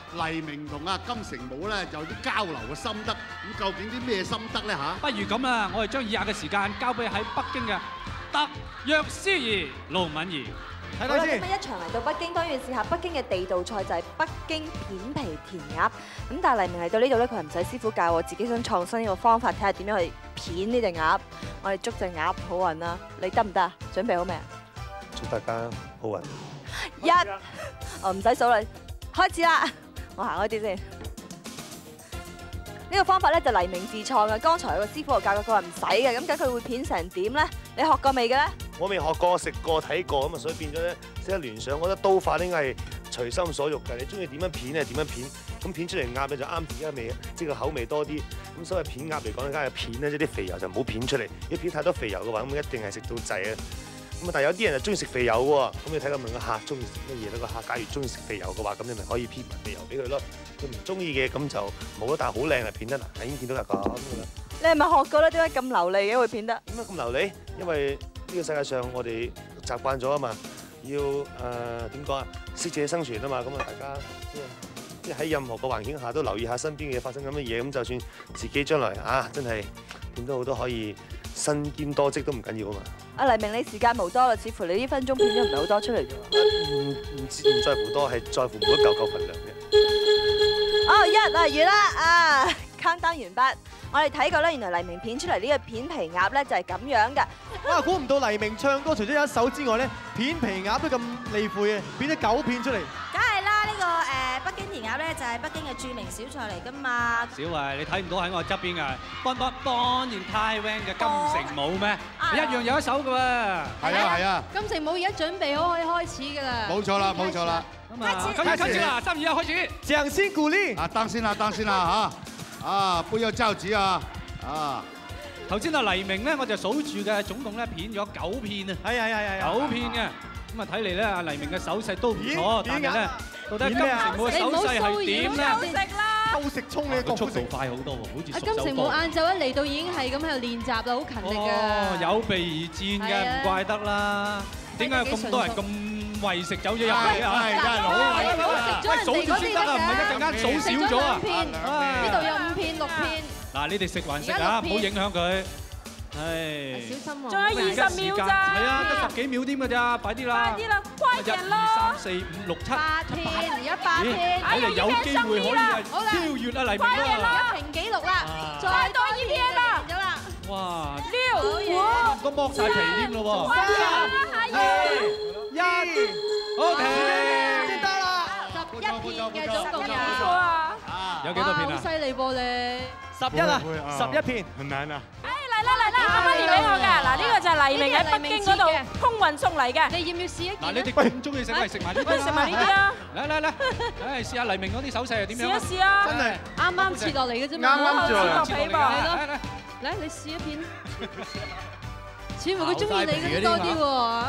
黎明同阿金城武咧有啲交流嘅心得，咁究竟啲咩心得咧嚇？ 不如咁啦，我哋將以下嘅時間交俾喺北京嘅特約司儀盧敏儀。 睇睇先。 咁一場嚟到北京，當然試下北京嘅地道菜就係北京片皮填鴨。咁但係黎明嚟到呢度咧，佢係唔使師傅教，我自己想創新呢個方法，睇下點樣去片呢隻鴨。我哋祝隻鴨好運啦！你得唔得啊？準備好未啊？ 祝大家好運。 我唔使數啦，開始啦！我行開啲先。呢個方法咧就黎明自創嘅，剛才個師傅就教佢，佢話唔使嘅，咁佢會片成點咧？你學過未嘅咧？ 我未學過，食過睇過咁啊，所以變咗咧，即係聯想，我覺得刀法應該係隨心所欲嘅，你中意點樣片係點樣片，咁片出嚟鴨咧就啱自己嘅味，即係個口味多啲。咁所以片鴨嚟講，梗係片咧，即係啲肥油就唔好片出嚟，如果片太多肥油嘅話，咁一定係食到滯啊！咁啊，但係有啲人就中意食肥油喎，咁你睇下問個客中意食乜嘢咧？個客假如中意食肥油嘅話，咁你咪可以編埋肥油俾佢咯。佢唔中意嘅咁就冇咯。但係好靚啊，片得嗱，已經見到係咁噶啦。 你係咪學過咧？點解咁流利嘅會片得？ 點解咁流利？因為呢個世界上我哋習慣咗啊嘛，要點講啊？適者生存啊嘛，咁啊大家即係喺任何個環境下都留意下身邊嘅嘢發生緊乜嘢，咁就算自己將來真係點都好都可以身兼多職都唔緊要啊嘛。 阿黎明，你時間無多啦，似乎你呢分鐘片咗唔係好多出嚟啫喎。 唔在乎多，係在乎每一嚿份量嘅。 完啦countdown 完畢。我哋睇過咧，原來黎明片出嚟呢個片皮鴨咧就係咁樣嘅。 哇！估唔到黎明唱歌除咗有一首之外咧，片皮鴨都咁離譜嘅，片咗9片出嚟。 梗係啦，呢個北京填鴨咧就係北京嘅著名小菜嚟㗎嘛。 小慧，你睇唔到喺我側邊嘅當然泰 van 嘅金城武咩？一樣有一首㗎喎。 係啊。 金城武而家準備好可以開始㗎啦。 冇錯啦。 咁啊，開始啦，3、2、1開始。 掌聲鼓勵。 等先啦嚇。不要着急啊！ 頭先黎明咧，我就數住嘅，總共咧片咗9片啊。 係。 9片嘅，咁啊睇嚟咧，阿黎明嘅手勢都唔錯，但係咧，到底金城武嘅手勢係點咧？ 偷食葱你個速度快好多喎，好似阿金城武晏晝一嚟到已經係咁喺度練習啦，好勤力㗎。 有備而戰嘅，唔怪得啦。點解有咁多人咁為食走咗入嚟啊？ 係真係好數住先得啊，唔係一陣間數少咗啊！ 呢度有5片、6片。 嗱，你哋食還食啊，唔好影響佢。係。 小心喎。 仲有20秒咋？ 係啊，得10幾秒添㗎咋，快啲啦！ 快啲啦，快人咯 ！1、2、3、4、5、6、7。 8片，而家8片。 睇嚟有機會可以超越阿黎明啦！ 一平紀錄啦， 再多2片啦！ 咗啦！ 哇 6， 都剝晒皮添咯喎！1，好停， 先得啦。 11片嘅總共有幾多片啊？ 好犀利噃你 ！11啊，11片。 很難啊！ 嚟啦，啱啱連俾我㗎。嗱，呢個就係黎明喺北京嗰度空運送嚟嘅。 你要唔要試一件？ 嗱，你哋咁中意食，咪食埋呢啲啦！ 食埋呢啲啊！ 嚟，試下黎明嗰啲手勢係點樣？ 試啊！ 真係啱啱切落嚟嘅啫嘛， 啱切落嚟嚟，你試一片。似乎佢中意你嗰啲多啲喎。